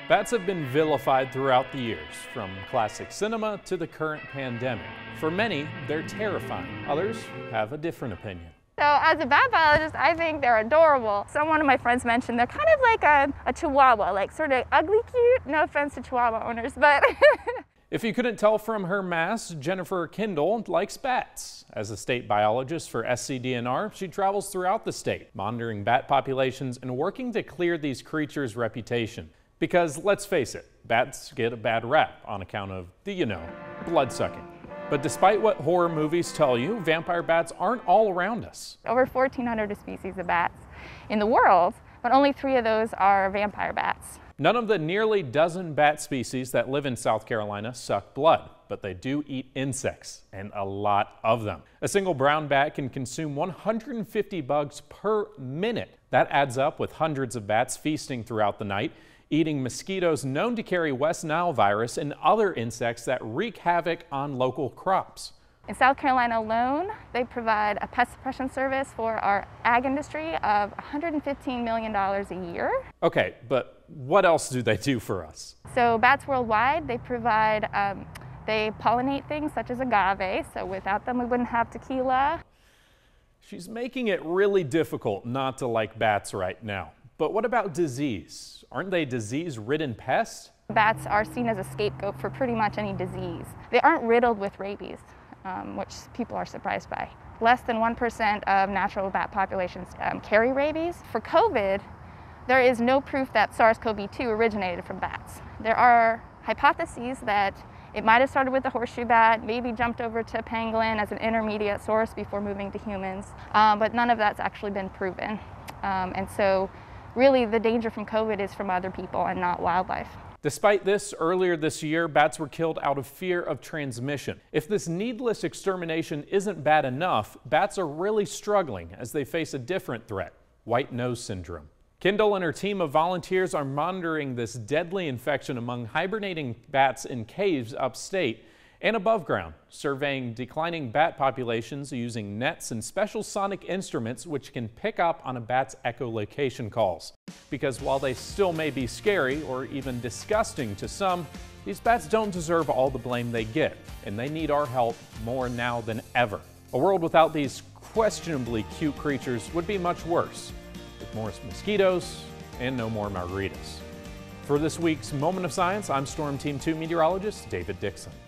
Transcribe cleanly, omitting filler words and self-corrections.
Bats have been vilified throughout the years, from classic cinema to the current pandemic. For many, they're terrifying. Others have a different opinion. So as a bat biologist, I think they're adorable. One of my friends mentioned they're kind of like a chihuahua, like sort of ugly cute. No offense to chihuahua owners, but... If you couldn't tell from her mask, Jennifer Kendall likes bats. As a state biologist for SCDNR, she travels throughout the state, monitoring bat populations and working to clear these creatures' reputation. Because let's face it, bats get a bad rap on account of the, blood-sucking. But despite what horror movies tell you, vampire bats aren't all around us. Over 1,400 species of bats in the world, but only 3 of those are vampire bats. None of the nearly dozen bat species that live in South Carolina suck blood, but they do eat insects, and a lot of them. A single brown bat can consume 150 bugs per minute. That adds up with hundreds of bats feasting throughout the night, eating mosquitoes known to carry West Nile virus and other insects that wreak havoc on local crops. In South Carolina alone, they provide a pest suppression service for our ag industry of $115 million a year. Okay, but what else do they do for us? So bats worldwide, they provide, they pollinate things such as agave, so without them we wouldn't have tequila. She's making it really difficult not to like bats right now. But what about disease? Aren't they disease-ridden pests? Bats are seen as a scapegoat for pretty much any disease. They aren't riddled with rabies, which people are surprised by. Less than 1% of natural bat populations carry rabies. For COVID, there is no proof that SARS-CoV-2 originated from bats. There are hypotheses that it might have started with the horseshoe bat, maybe jumped over to pangolin as an intermediate source before moving to humans, but none of that's actually been proven. And so really the danger from COVID is from other people and not wildlife. Despite this, earlier this year, bats were killed out of fear of transmission. If this needless extermination isn't bad enough, bats are really struggling as they face a different threat: white nose syndrome. Kendall and her team of volunteers are monitoring this deadly infection among hibernating bats in caves upstate and above ground, surveying declining bat populations using nets and special sonic instruments which can pick up on a bat's echolocation calls. Because while they still may be scary or even disgusting to some, these bats don't deserve all the blame they get, and they need our help more now than ever. A world without these questionably cute creatures would be much worse, with more mosquitoes and no more margaritas. For this week's Moment of Science, I'm Storm Team 2 meteorologist David Dixon.